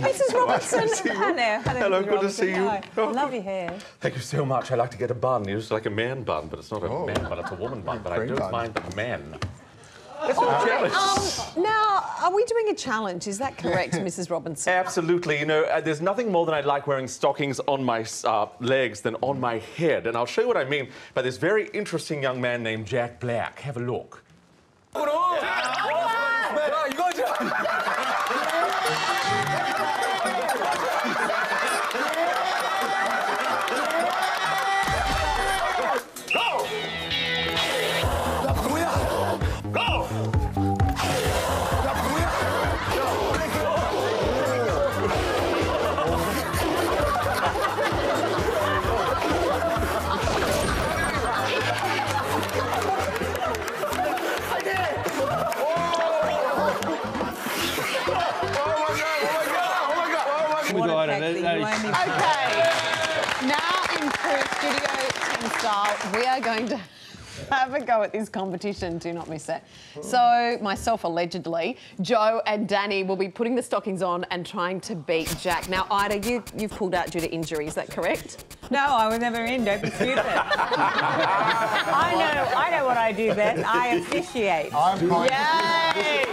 Mrs. Robertson. Hello. Hello, good to see you. Oh. Love your hair. Thank you so much. I like to get a bun. It's like a man bun, but it's not a man bun, it's a woman bun. But I don't mind the men. I'm jealous. Now, are we doing a challenge? Is that correct, Mrs. Robinson? Absolutely. You know, there's nothing more than I like wearing stockings on my legs than on my head. And I'll show you what I mean by this very interesting young man named Jack Black. Have a look. Okay, now in true Studio 10 style, we are going to have a go at this competition. Do not miss it. So, myself allegedly, Joe and Danny will be putting the stockings on and trying to beat Jack. Now, Ida, you've pulled out due to injury, is that correct? No, I was never in. Don't dispute it. I know what I do best. I officiate. Yay!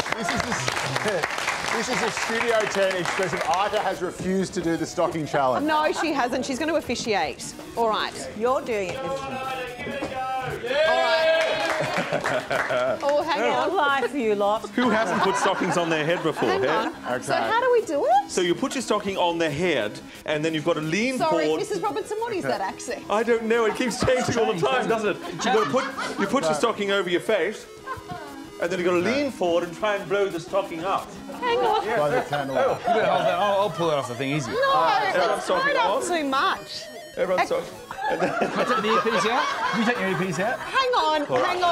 This is a Studio 10 expression. Ida has refused to do the stocking challenge. No, she hasn't. She's going to officiate. All right. You're doing it this time. All right. Oh, hang on. I'll lie for you lot. Who hasn't put stockings on their head before? Hang on. Okay. So how do we do it? So you put your stocking on the head, and then you've got to lean Sorry, forward. Mrs. Robinson, what is that accent? I don't know. It keeps changing all the time, doesn't it? You put your stocking over your face, and then you've got to lean forward and try and blow the stocking up. Hang on. By the candle. You better hold that. I'll pull it off the thing easy. No, Everyone's talking not on. too much. Everyone's talking. Can I take the earpiece out? Can you take your earpiece out? Hang on.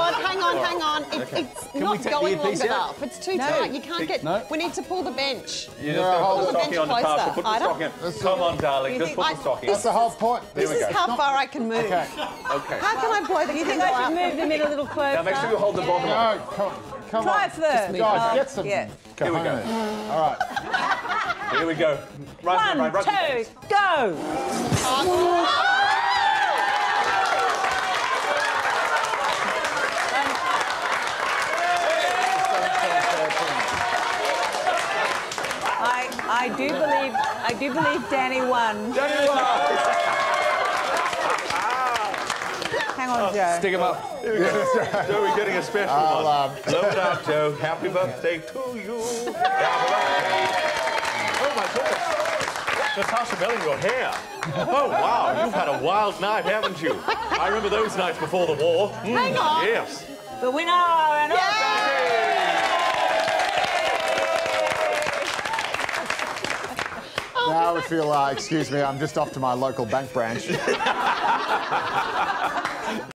It's not take the going long earpiece out? enough. It's too tight. You can't get... No. We need to pull the bench. You just got to put the bench stocking on the closer. Tasha. Put the Ida? stocking on. Come on, darling. Just put the stocking on. That's the whole point. This is how far I can move. Okay. Okay. How can I blow the You think candle I should out? move them in a little closer? Now make sure you hold the bottom of No, come Try on. it first. Guys, get some. Yeah. Here we go. All right. it. Here we go. Right, 1, 2, go! I do believe Danny won. Hang on, Joe. Stick him up. Here we go. Joe, we're getting a special one. Blow it out, Joe. Happy birthday to you. Happy birthday. Oh, my goodness. Natasha Belling, your hair. Oh, wow. You've had a wild night, haven't you? I remember those nights before the war. Hang on. Yes. The winner and Now I feel, excuse me, I'm just off to my local bank branch.